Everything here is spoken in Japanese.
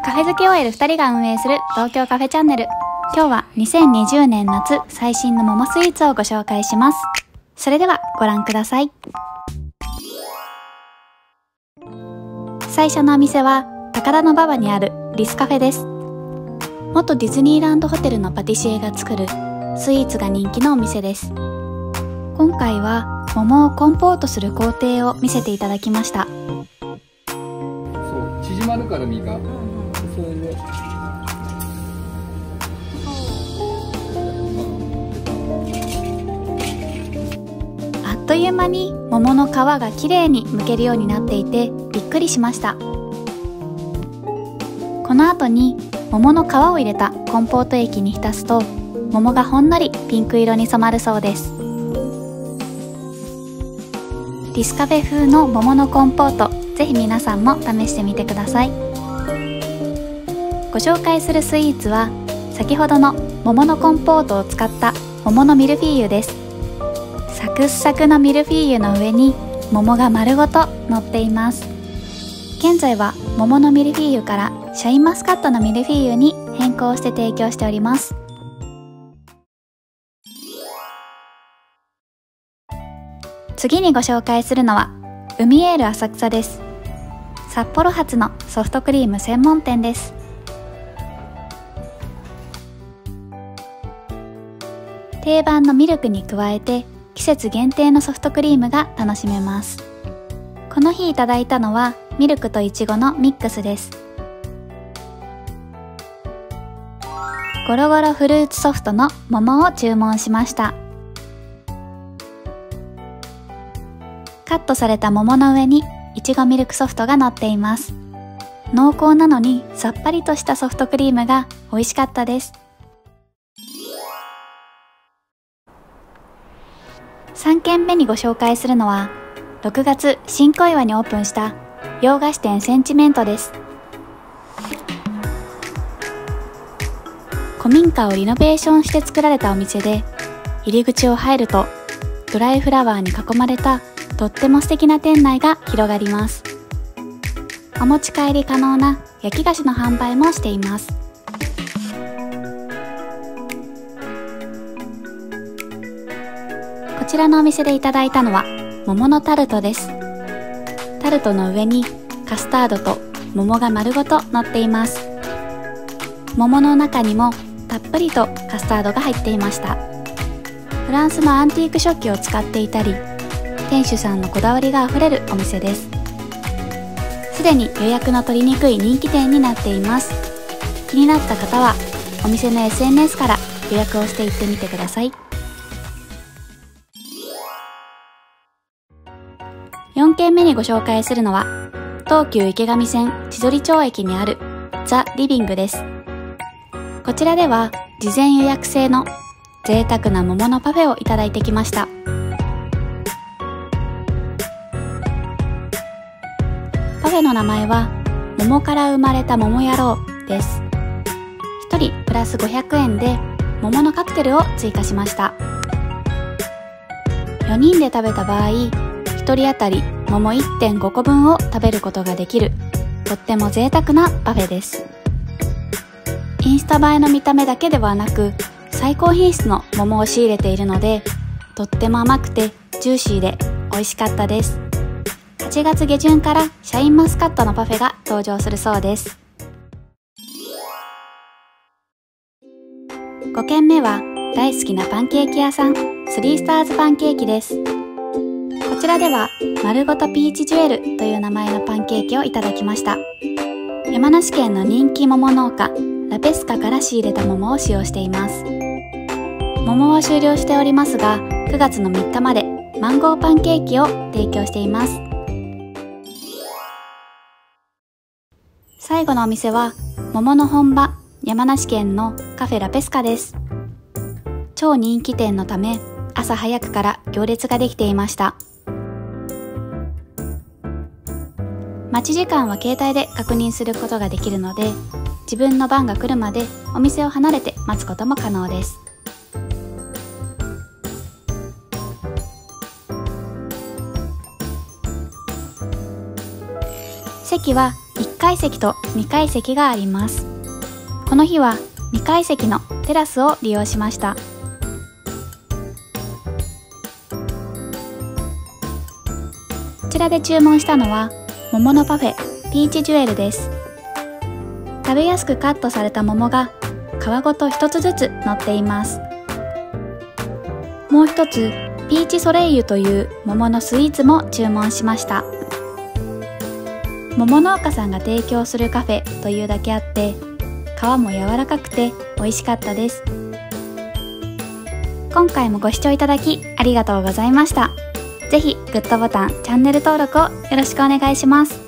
カフェ好き OL 2人が運営する東京カフェチャンネル。今日は2020年夏最新の桃スイーツをご紹介します。それではご覧ください。最初のお店は高田馬場にあるリスカフェです。元ディズニーランドホテルのパティシエが作るスイーツが人気のお店です。今回は桃をコンポートする工程を見せていただきました。 そう縮まるから身が、それであっという間に桃の皮がきれいに剥けるようになっていてびっくりしました。この後に桃の皮を入れたコンポート液に浸すと桃がほんのりピンク色に染まるそうです。リスカフェ風の桃のコンポート、ぜひ皆さんも試してみてください。ご紹介するスイーツは先ほどの桃のコンポートを使った桃のミルフィーユです。サクッサクのミルフィーユの上に桃が丸ごと乗っています。現在は桃のミルフィーユからシャインマスカットのミルフィーユに変更して提供しております。次にご紹介するのは海エール浅草です。札幌発のソフトクリーム専門店です。定番のミルクに加えて季節限定のソフトクリームが楽しめます。この日いただいたのはミルクとイチゴのミックスです。ゴロゴロフルーツソフトの桃を注文しました。カットされた桃の上にいちごミルクソフトが乗っています。濃厚なのにさっぱりとしたソフトクリームが美味しかったです。3軒目にご紹介するのは6月新小岩にオープンした洋菓子店センチメントです。古民家をリノベーションして作られたお店で、入り口を入るとドライフラワーに囲まれたとっても素敵な店内が広がります。お持ち帰り可能な焼き菓子の販売もしています。こちらのお店でいただいたのは桃のタルトです。タルトの上にカスタードと桃が丸ごと乗っています。桃の中にもたっぷりとカスタードが入っていました。フランスのアンティーク食器を使っていたり、店主さんのこだわりがあふれるお店です。すでに予約の取りにくい人気店になっています。気になった方はお店の SNS から予約をしていってみてください。4軒目にご紹介するのは東急池上線千鳥町駅にあるザ・リビングです。こちらでは事前予約制の贅沢な桃のパフェをいただいてきました。パフェの名前は桃から生まれた桃野郎です。1人プラス500円で桃のカクテルを追加しました。4人で食べた場合、1人当たり桃 1.5 個分を食べることができる、とっても贅沢なパフェです。インスタ映えの見た目だけではなく、最高品質の桃を仕入れているので、とっても甘くてジューシーで美味しかったです。8月下旬からシャインマスカットのパフェが登場するそうです。5軒目は大好きなパンケーキ屋さん、スリースターズパンケーキです。こちらでは丸ごとピーチジュエルという名前のパンケーキをいただきました。山梨県の人気桃農家ラペスカから仕入れた桃を使用しています。桃は終了しておりますが、9月の3日までマンゴーパンケーキを提供しています。最後のお店は桃の本場山梨県のカフェラペスカです。超人気店のため朝早くから行列ができていました。待ち時間は携帯で確認することができるので、自分の番が来るまでお店を離れて待つことも可能です。席は 1階席と2階席があります。この日は2階席のテラスを利用しました。こちらで注文したのは桃のパフェピーチジュエルです。食べやすくカットされた桃が皮ごと一つずつ乗っています。もう一つピーチソレイユという桃のスイーツも注文しました。桃農家さんが提供するカフェというだけあって皮も柔らかくて美味しかったです。今回もご視聴いただきありがとうございました。ぜひグッドボタン、チャンネル登録をよろしくお願いします。